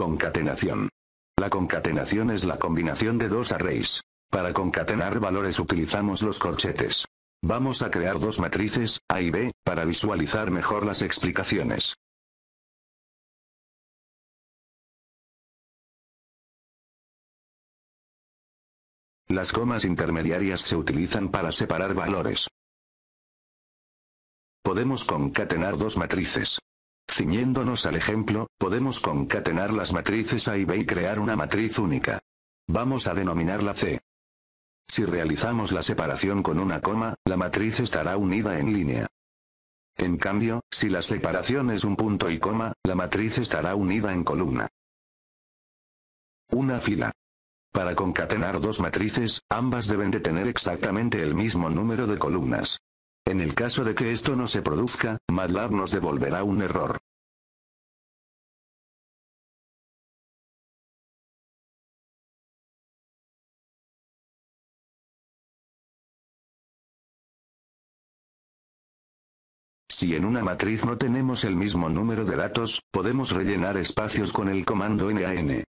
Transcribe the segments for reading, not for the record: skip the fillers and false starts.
Concatenación. La concatenación es la combinación de dos arrays. Para concatenar valores utilizamos los corchetes. Vamos a crear dos matrices, A y B, para visualizar mejor las explicaciones. Las comas intermediarias se utilizan para separar valores. Podemos concatenar dos matrices. Ciñéndonos al ejemplo, podemos concatenar las matrices A y B y crear una matriz única. Vamos a denominarla C. Si realizamos la separación con una coma, la matriz estará unida en línea. En cambio, si la separación es un punto y coma, la matriz estará unida en columna. Una fila. Para concatenar dos matrices, ambas deben de tener exactamente el mismo número de columnas. En el caso de que esto no se produzca, MATLAB nos devolverá un error. Si en una matriz no tenemos el mismo número de datos, podemos rellenar espacios con el comando NaN.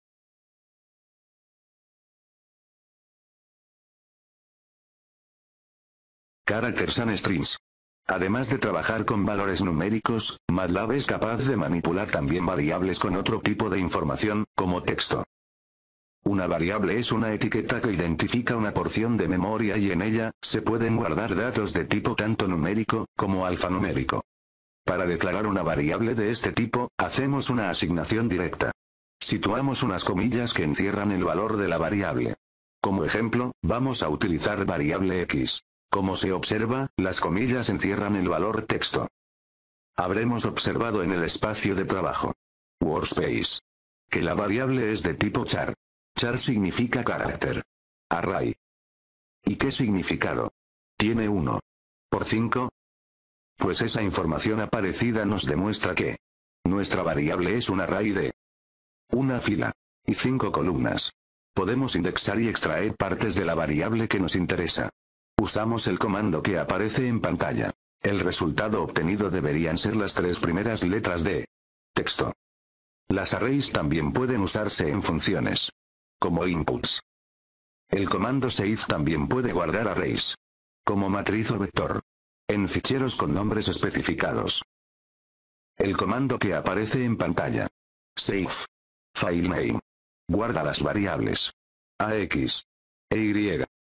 Characters and Strings. Además de trabajar con valores numéricos, MATLAB es capaz de manipular también variables con otro tipo de información, como texto. Una variable es una etiqueta que identifica una porción de memoria y en ella, se pueden guardar datos de tipo tanto numérico, como alfanumérico. Para declarar una variable de este tipo, hacemos una asignación directa. Situamos unas comillas que encierran el valor de la variable. Como ejemplo, vamos a utilizar variable x. Como se observa, las comillas encierran el valor texto. Habremos observado en el espacio de trabajo Workspace que la variable es de tipo char. Char significa carácter. Array. ¿Y qué significado tiene 1 por 5? Pues esa información aparecida nos demuestra que nuestra variable es un array de una fila y 5 columnas. Podemos indexar y extraer partes de la variable que nos interesa. Usamos el comando que aparece en pantalla. El resultado obtenido deberían ser las 3 primeras letras de texto. Las arrays también pueden usarse en funciones como inputs. El comando save también puede guardar arrays como matriz o vector en ficheros con nombres especificados. El comando que aparece en pantalla, save file name, guarda las variables AX e Y.